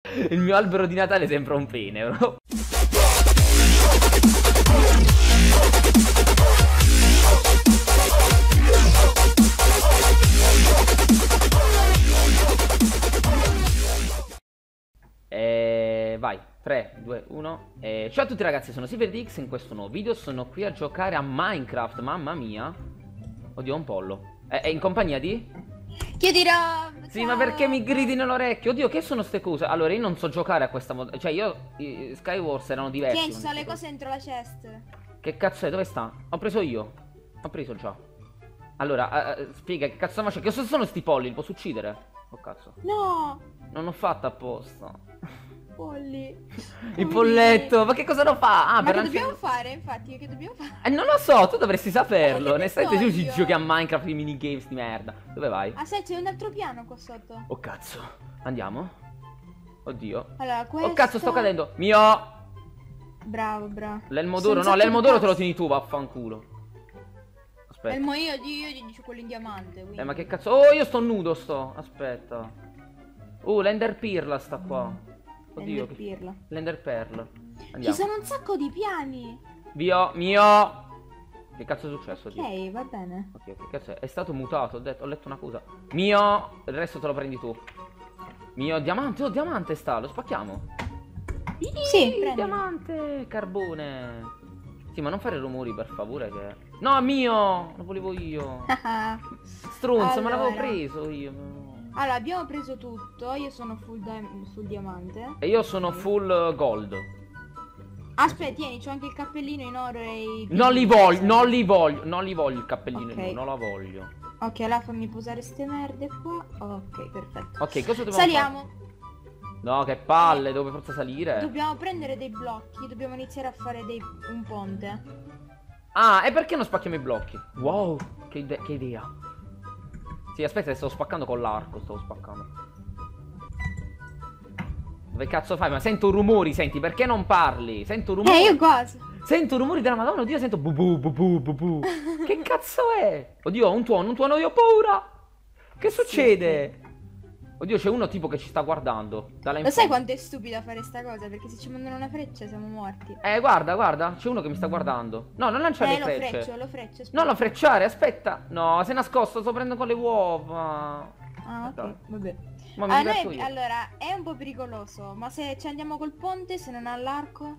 Il mio albero di Natale sembra un pene, bro. Vai, 3, 2, 1. Ciao a tutti ragazzi, sono SilverDX e in questo nuovo video sono qui a giocare a Minecraft, mamma mia. Oddio, un pollo. È in compagnia di? Chiedi Rob. Sì, ma perché mi gridi nell'orecchio? Oddio, che sono ste cose? Allora, io non so giocare a questa mod. Cioè, Skywars erano diversi. Tieni, ci sono le cose dentro la chest. Che cazzo è? Dove sta? Ho preso io. Ho preso già. Allora, spiega, che cazzo faccio? Che sono sti polli? Li posso uccidere? Oh cazzo. No. Non ho fatto apposta. Polli. Il polletto, ma che cosa lo fa? Ah, ma per che dobbiamo fare, infatti, che dobbiamo fare? Non lo so, tu dovresti saperlo. Onestamente so tu ci io? giochi a Minecraft, i minigames di merda. Dove vai? Ah, sai, c'è un altro piano qua sotto. Oh cazzo. Andiamo. Oddio. Allora, questo... Oh cazzo, sto cadendo. Mio. Bravo, bravo. L'elmo d'oro, no, l'elmo d'oro te lo tieni tu, vaffanculo. Aspetta. Elmo io gli dico quello in diamante, quindi. Ma che cazzo? Oh, io sto nudo, sto. Aspetta. l'Ender Pearl sta qua. Oddio, l'Ender Pearl. Andiamo. Ci sono un sacco di piani. Mio. Che cazzo è successo? Ok, va bene. Ok, che cazzo è stato mutato, ho letto una cosa. Mio, il resto te lo prendi tu. Mio, diamante, oh, diamante sta, lo spacchiamo. Sì, prendi. Diamante, carbone. Sì, ma non fare rumori per favore che... No, mio, lo volevo io. Strunzo, allora, me l'avevo preso io. Allora, abbiamo preso tutto. Io sono full diamante. E io sono full gold. Aspetta, tieni, c'ho anche il cappellino in oro e i... Non li voglio il cappellino, okay. Non la voglio. Ok, allora fammi posare ste merde qua. Ok, perfetto. Ok, cosa dobbiamo Saliamo. fare? No, che palle, dove forza salire? Dobbiamo prendere dei blocchi, dobbiamo iniziare a fare un ponte. Ah, e perché non spacchiamo i blocchi? Wow, che idea. Sì, aspetta, stavo spaccando con l'arco, stavo spaccando. Dove cazzo fai? Ma sento rumori, senti, perché non parli? Sento rumori. Io quasi. Sento rumori della Madonna, oddio, sento bu bu bu bu bu bu. Che cazzo è? Oddio, un tuono, io ho paura. Che succede? Sì. Oddio, c'è uno tipo che ci sta guardando. Lo sai quanto è stupida fare sta cosa? Perché se ci mandano una freccia siamo morti. Guarda, c'è uno che mi sta guardando. No, non lanciare le frecce. Lo freccio, no, lo frecciare, aspetta. No, si è nascosto, sto prendendo con le uova. Ah, ok, vabbè. Allora, è un po' pericoloso, ma se ci andiamo col ponte, se non ha l'arco...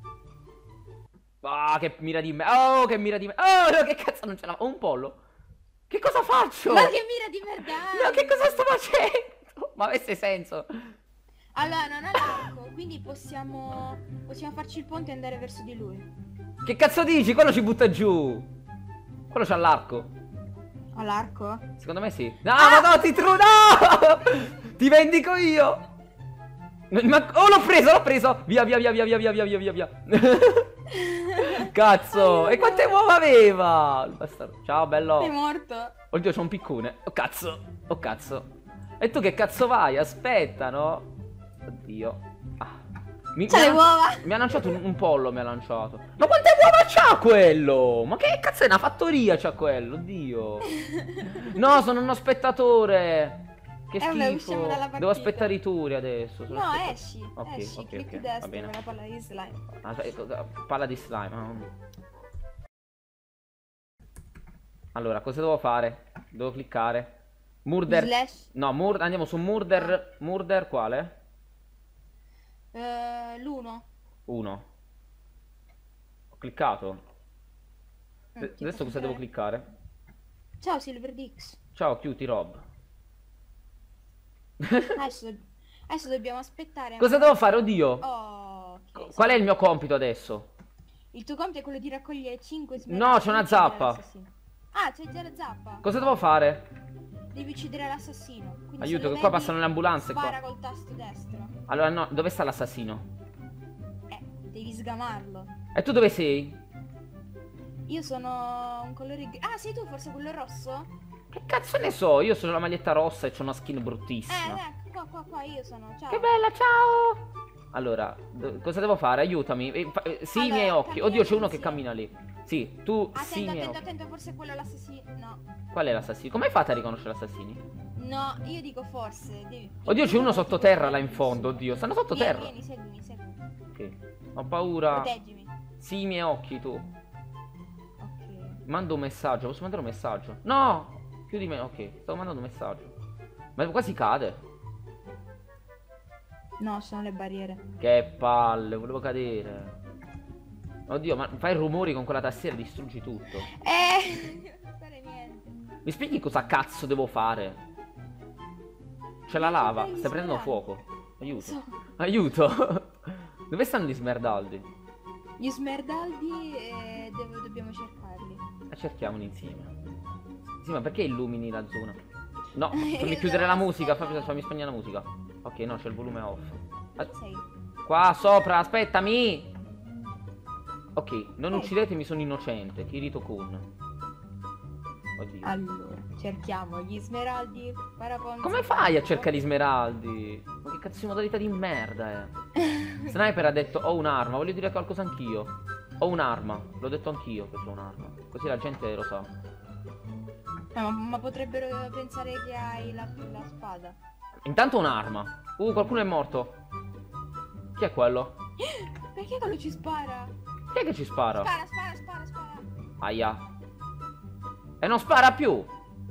Ah, che mira di me. Oh, che mira di me. Oh, no, che cazzo non ce l'ho. Ho un pollo. Che cosa faccio? Ma che mira di merda! No, che cosa sto facendo? Ma avesse senso. Allora, non ha l'arco, quindi possiamo farci il ponte e andare verso di lui. Che cazzo dici? Quello ci butta giù. Quello c'ha l'arco. Ha l'arco? Secondo me sì. No, ma no, no! Ti vendico io. Oh, l'ho preso. Via. Cazzo. E quante uova aveva? Ciao, bello. Sei morto. Oddio, c'ho un piccone. Oh, cazzo. E tu che cazzo vai? Aspetta, no? Oddio. C'ha le uova. Mi ha lanciato un pollo, mi ha lanciato. Ma quante uova c'ha quello? Ma che cazzo è una fattoria c'ha quello? Oddio. No, sono uno spettatore. Che schifo. Devo aspettare i turi adesso. No, esci. Ok, clic destro, va bene. La palla di slime. Palla di slime. Allora, cosa devo fare? Devo cliccare. Murder. No, andiamo su Murder. Murder quale? L'1. 1. Ho cliccato. Adesso cosa devo cliccare? Ciao SilverDX. Ciao Cutie Rob. Adesso dobbiamo aspettare. Cosa devo fare? Oddio. Okay, qual è il mio compito adesso? Il tuo compito è quello di raccogliere 5 smeraldi. No, c'è una zappa. Ah, c'è già la zappa. Cosa devo fare? Devi uccidere l'assassino. Aiuto, che qua passano le ambulanze. Spara col tasto destro. Allora no, dove sta l'assassino? Devi sgamarlo. E tu dove sei? Io sono un colore... Ah, sei tu forse quello rosso? Che cazzo ne so? Io sono la maglietta rossa e c'ho una skin bruttissima. Qua, io sono. Ciao. Che bella, ciao! Allora, cosa devo fare? Aiutami. Sì, i miei occhi. Oddio, c'è uno che cammina lì. Sì, tu, sì, i miei occhi. Attento, forse quello è l'assassino. No. Qual è l'assassino? Come fate a riconoscere l'assassini? No, io dico forse. Oddio, c'è uno sottoterra là in fondo. Oddio, stanno sottoterra. Vieni, seguimi. Ok. Ho paura. Proteggimi. Sì, i miei occhi, tu. Ok. Mando un messaggio. Posso mandare un messaggio? No! Più di me. Ok, stavo mandando un messaggio. Ma quasi cade. No, sono le barriere. Che palle, volevo cadere. Oddio, ma fai rumori con quella tastiera, distruggi tutto. Non fare niente. Mi spieghi cosa cazzo devo fare? C'è la lava, stai prendendo fuoco. Aiuto. Aiuto. Dove stanno gli smeraldi? Gli smeraldi dobbiamo cercarli. Cerchiamoli insieme. Sì, ma perché illumini la zona? No, fammi chiudere la musica, fammi spegnere la musica. Ok, no, c'è il volume off. Sei. Qua sopra, aspettami. Ok, non uccidetemi, sono innocente. Kirito Kun. Oddio. Allora, cerchiamo gli smeraldi. Come fai a cercare gli smeraldi? Ma che cazzo di modalità di merda è? Sniper ha detto ho un'arma, voglio dire qualcosa anch'io. Ho un'arma, l'ho detto anch'io che ho un'arma. Così la gente lo sa. Ma potrebbero pensare che hai la spada. Intanto un'arma. Qualcuno è morto. Chi è quello? Perché quello ci spara? Chi è che ci spara? Spara. Aia. E non spara più.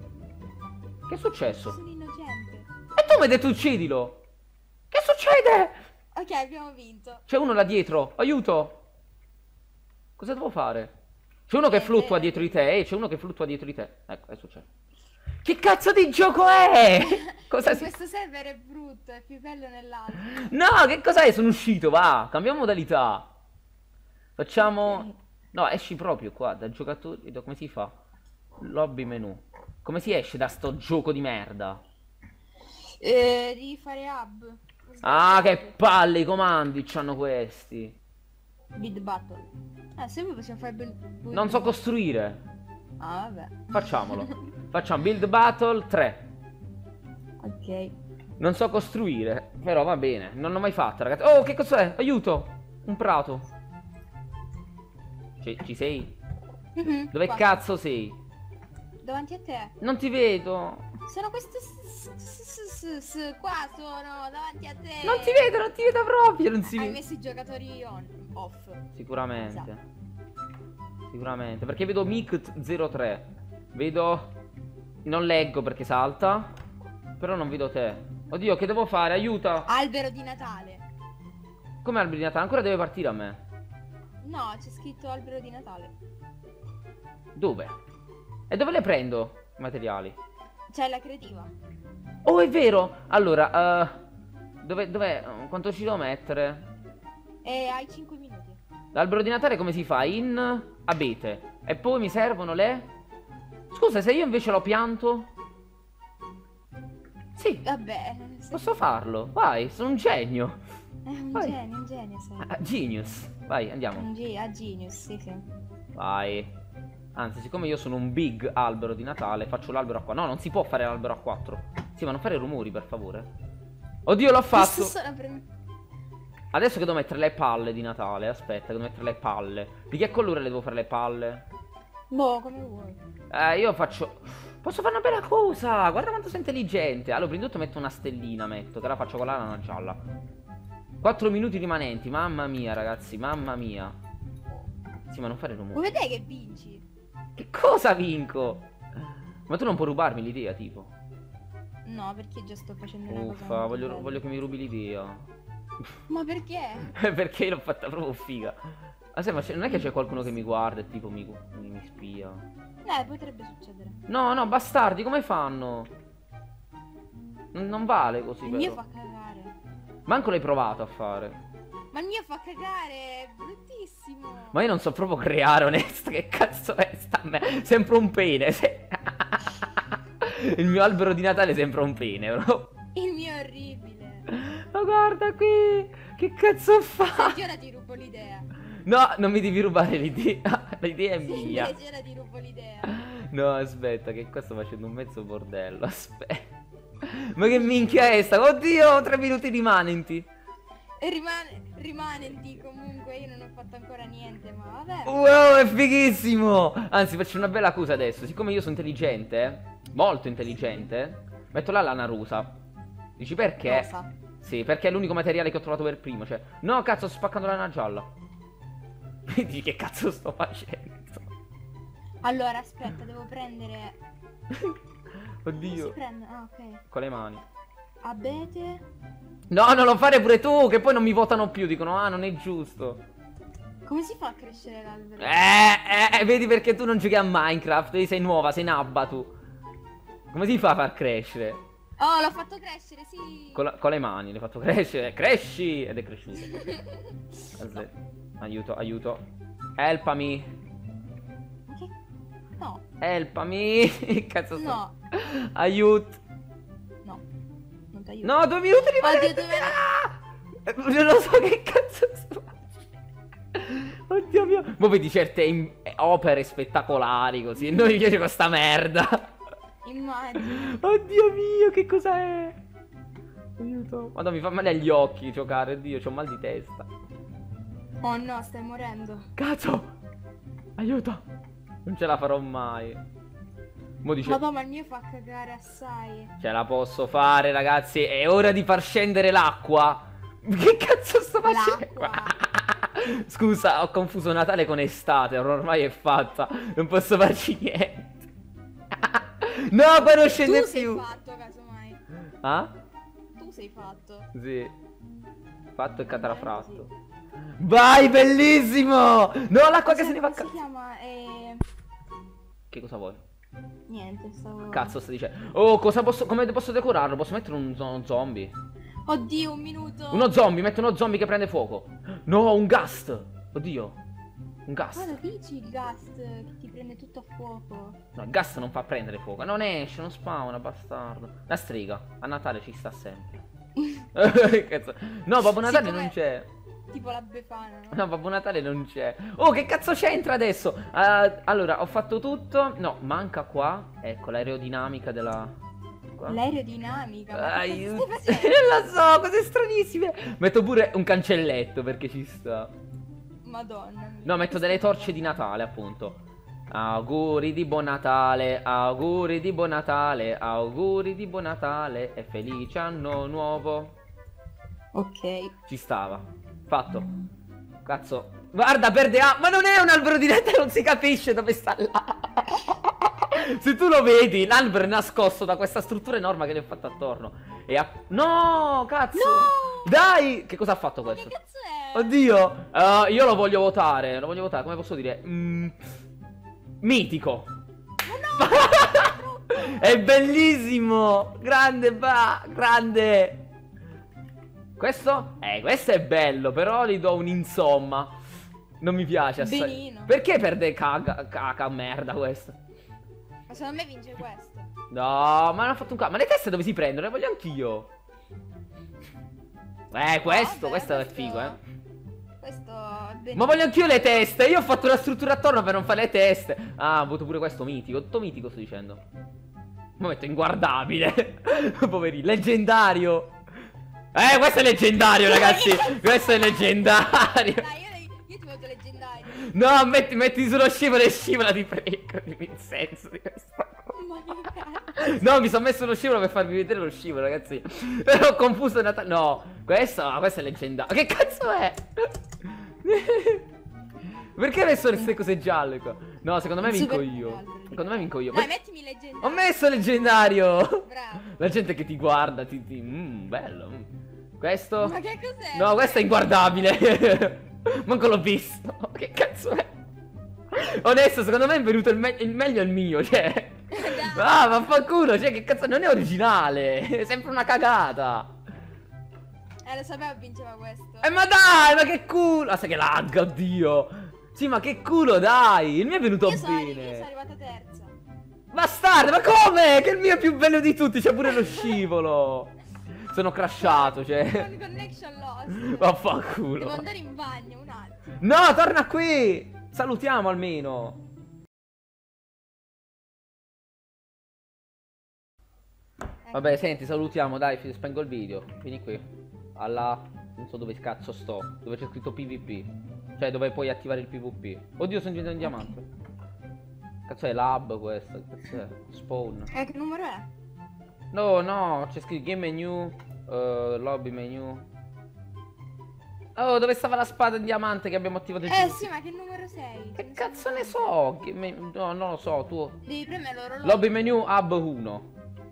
Che è successo? Sono innocente. E tu mi hai detto uccidilo. Che succede? Ok, abbiamo vinto. C'è uno là dietro. Aiuto. Cosa devo fare? C'è uno che fluttua dietro di te. C'è uno che fluttua dietro di te. Ecco, è successo. Che cazzo di gioco è? Questo server è brutto, è più bello nell'altro. No, che cos'è? Sono uscito, va. Cambiamo modalità. Facciamo... Okay. No, esci proprio qua, da giocatori... Come si fa? Lobby menu. Come si esce da sto gioco di merda? Devi fare hub. Ah, che palle i comandi c'hanno questi. Build battle. Se voi possiamo fare non so costruire. Ah, vabbè. Facciamolo. Facciamo build battle 3. Ok. Non so costruire, però va bene. Non l'ho mai fatta, ragazzi. Oh, che cos'è? Aiuto. Un prato. Ci sei? Dove cazzo sei? Davanti a te. Non ti vedo. Sono queste qua sono davanti a te. Non ti vedo proprio. Non si Hai messo i giocatori off. Sicuramente. Esatto. Sicuramente. Perché vedo Mikt03. Vedo... Non leggo perché salta. Però non vedo te. Oddio, che devo fare? Aiuta. Albero di Natale. Come albero di Natale? Ancora deve partire a me. No, c'è scritto albero di Natale. Dove? E dove le prendo i materiali? C'è la creativa. Oh, è vero. Allora, dov'è? Quanto ci devo mettere? Hai 5 minuti. L'albero di Natale come si fa? In abete. E poi mi servono le... Scusa, se io invece lo pianto? Sì. Vabbè. Posso farlo. Vai, sono un genio. È un genio sei. Genius. Vai, andiamo. Genius, sì. Vai. Anzi, siccome io sono un big albero di Natale, faccio l'albero a 4. No, non si può fare l'albero a 4. Sì, ma non fare rumori, per favore. Oddio, l'ho fatto. Adesso che devo mettere le palle di Natale. Aspetta, devo mettere le palle. Di che colore le devo fare le palle? Boh, come vuoi. Io faccio... Posso fare una bella cosa. Guarda quanto sei intelligente. Allora, prima di tutto metto una stellina, che la faccio con la lana gialla. 4 minuti rimanenti. Mamma mia, ragazzi, mamma mia. Sì, ma non fare rumore. Vuoi vedere che vinci? Che cosa vinco? Ma tu non puoi rubarmi l'idea, tipo. No, perché già sto facendo una cosa. Uffa, voglio che mi rubi l'idea. Ma perché? Perché l'ho fatta proprio figa. Ma non è che c'è qualcuno che mi guarda e tipo mi spia. Potrebbe succedere. No, bastardi, come fanno? Non vale così. Il mio fa cagare. Manco l'hai provato a fare. Ma il mio fa cagare, è bruttissimo. Ma io non so proprio creare, onesto. Che cazzo è sta me? Sembra un pene. Il mio albero di Natale sembra un pene, bro. Il mio è orribile. Ma guarda qui. Che cazzo fa? Senti, ora ti rubo l'idea. No, non mi devi rubare l'idea. L'idea è mia. Senti, ora ti rubo l'idea. No, aspetta, che qua sto facendo un mezzo bordello. Aspetta. Ma che minchia è sta? Oddio, 3 minuti rimanenti. E rimanenti comunque, io non ho fatto ancora niente, ma vabbè. Wow, è fighissimo. Anzi, faccio una bella accusa adesso. Siccome io sono intelligente, molto intelligente, Metto la lana rusa. Dici perché? Rosa. Sì, perché è l'unico materiale che ho trovato per primo. Cioè, no, cazzo, sto spaccando la lana gialla. Dici che cazzo sto facendo? Allora, aspetta, devo prendere... Oddio. Si prende? Ah, ok. Con le mani. Abete. No, non lo fare pure tu, che poi non mi votano più. Dicono, ah, non è giusto. Come si fa a crescere l'albero? Vedi perché tu non giochi a Minecraft. Sei nuova, sei nabba tu. Come si fa a far crescere? Oh, l'ho fatto crescere, sì. Con le mani, l'hai fatto crescere. Cresci! Ed è cresciuto. Aspetta. Aiuto, aiuto. Helpami. Che? No. Helpami. Che cazzo sto? No. Aiuto. No. Non ti aiuto. No, 2 minuti di Oddio, Non lo so che cazzo sto facendo. Oddio mio. Mo vedi certe opere spettacolari così. E noi mi piace questa merda. Immagino. Oddio mio, che cos'è? Aiuto. Madonna, mi fa male agli occhi giocare. Oddio, c'ho mal di testa. Oh no, stai morendo. Cazzo. Aiuto. Non ce la farò mai. Mo dice... Madonna, ma il mio fa cagare assai. Ce la posso fare, ragazzi. È ora di far scendere l'acqua. Che cazzo sto facendo? Scusa, ho confuso Natale con estate. Ormai è fatta. Non posso farci niente. No, poi non scende Tu sei più. fatto, casomai. Ah? Tu sei fatto. Sì. Fatto e catarafratto. Vai, bellissimo! No, l'acqua che se ne va. Come si chiama? Che cosa vuoi? Niente, stavo... Cazzo sta dicendo? Oh, cosa posso... Come posso decorarlo? Posso mettere uno zombie? Oddio, un minuto. Uno zombie, metto uno zombie che prende fuoco. No, un ghast. Oddio. Un ghast. Cosa dici il ghast che ti prende tutto a fuoco? No, il ghast non fa prendere fuoco. Non esce, non spawna, bastardo. La strega. A Natale ci sta sempre. Cazzo. No, Babbo Natale non c'è. Tipo la Befana, no? No, Babbo Natale non c'è. Oh, che cazzo c'entra adesso? Allora, ho fatto tutto. No, manca qua. Ecco, l'aerodinamica della... L'aerodinamica. Ma Aiuto. che stai facendo? Non lo so, cose stranissime. Metto pure un cancelletto perché ci sta. Madonna. No, metto delle torce di Natale, appunto. Auguri di buon Natale, auguri di buon Natale, auguri di buon Natale e felice anno nuovo. Ok. Ci stava. Fatto. Cazzo. Guarda, perde A. Ma non è un albero di Natale, non si capisce dove sta là. Se tu lo vedi, l'albero è nascosto da questa struttura enorme che gli ho fatto attorno. No, cazzo. No! Dai. Che cosa ha fatto questo? Che cazzo è? Oddio. Io lo voglio votare. Lo voglio votare, come posso dire? Mitico. Ma no! È bellissimo. Grande, grande. Questo? Questo è bello, però gli do un insomma. Non mi piace assai. Benino. Perché perde caca merda questo? Ma secondo me vince questo. No, ma non ha fatto un cazzo. Ma le teste dove si prendono? Le voglio anch'io. Questo è figo, Questo è benino. Ma voglio anch'io le teste. Io ho fatto una struttura attorno per non fare le teste. Ah, voto pure questo mitico. Tutto mitico sto dicendo. Ma metto inguardabile. Poverino. Leggendario. Questo è leggendario, ragazzi. Questo è leggendario. Dai, io ti voto leggendario. No, metti sullo scivolo e scivola, ti prego. Dimmi il senso di questa cosa. Ma che cazzo? No, mi sono messo lo scivolo per farvi vedere lo scivolo, ragazzi. Però ho confuso Natale. No, questo è leggendario. Che cazzo è? Perché hai messo queste cose gialle qua? No, secondo me vinco io. Secondo me vinco io. Dai, mettimi leggendario. Ho messo leggendario. Bravo. La gente che ti guarda, bello. Questo? Ma che cos'è? No, questo è inguardabile. Manco l'ho visto. Che cazzo è? Onesto, secondo me è venuto il meglio il mio, cioè. Ah, vaffanculo, cioè che cazzo, non è originale. È sempre una cagata. Lo sapevo vinceva questo. Ma dai, ma che culo. Ah, sai che lag, oddio. Sì, ma che culo, dai. Il mio è venuto Io sono bene. arrivata terza. Bastardo, ma come? Che il mio è più bello di tutti, c'è pure lo scivolo. Sono crashato, cioè. Con connection lost. Vaffanculo. Devo andare in bagno un attimo. No, torna qui. Salutiamo almeno. Vabbè, senti, salutiamo, dai, spengo il video. Vieni qui. Non so dove cazzo sto. Dove c'è scritto PvP. Cioè, dove puoi attivare il PvP. Oddio, sono diventato in diamante. Cazzo è lab questo? Cazzo è? Spawn. Che numero è? No, no, c'è scritto game menu, lobby menu. Oh, dove stava la spada in diamante che abbiamo attivato il sì, ma che numero sei? Che cazzo ne so? No, non lo so, tu. Devi premere l'orologio. Lobby menu hub 1.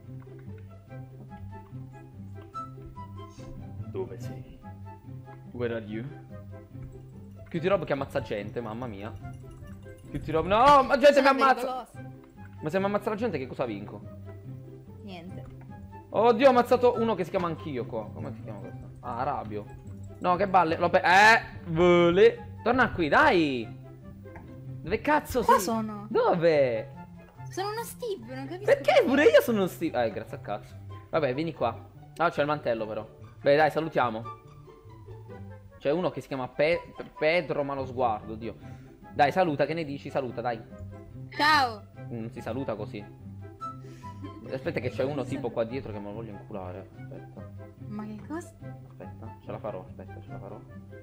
Dove sei? Where are you? Cutie Rob che ammazza gente, mamma mia. Cutie Rob, no, ma gente mi ammazza. Ma se mi ammazza la gente che cosa vinco? Niente. Oddio, ho ammazzato uno che si chiama anch'io qua. Come si chiama questo? Ah, Arabio. No, che balle. Vole. Torna qui, dai. Dove cazzo sei? Qua sono. Dove? Sono uno Steve, non capisco. Perché pure io sono uno Steve? Grazie a cazzo. Vabbè, vieni qua. Ah, c'è il mantello però. Beh, dai, salutiamo. C'è uno che si chiama Pedro Malo Sguardo, Dio. Dai, saluta, che ne dici? Saluta, dai. Ciao. Non si saluta così. Aspetta che c'è uno tipo qua dietro che me lo voglio inculare. Aspetta. Ma che cosa? Aspetta, ce la farò, aspetta, ce la farò.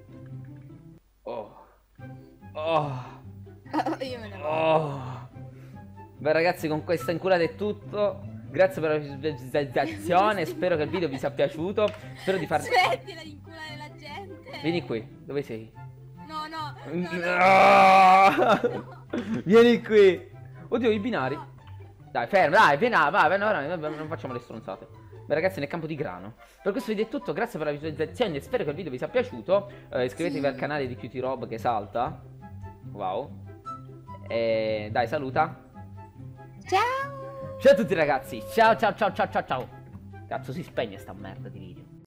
Oh. Oh. Io me ne vado. Oh. Beh ragazzi, con questa inculata è tutto. Grazie per la visualizzazione. Spero che il video vi sia piaciuto. Spero di farvi. Smettila di inculare la gente. Vieni qui, dove sei? No, no. Vieni qui. Oddio, i binari. Dai, fermo, dai, vieni, vai, non facciamo le stronzate. Beh ragazzi, nel campo di grano. Per questo video è tutto, grazie per la visualizzazione. Spero che il video vi sia piaciuto. Iscrivetevi al canale di Cutie Rob che salta. Wow. E dai, saluta. Ciao. Ciao a tutti ragazzi. Ciao ciao ciao ciao ciao ciao. Cazzo, si spegne sta merda di video.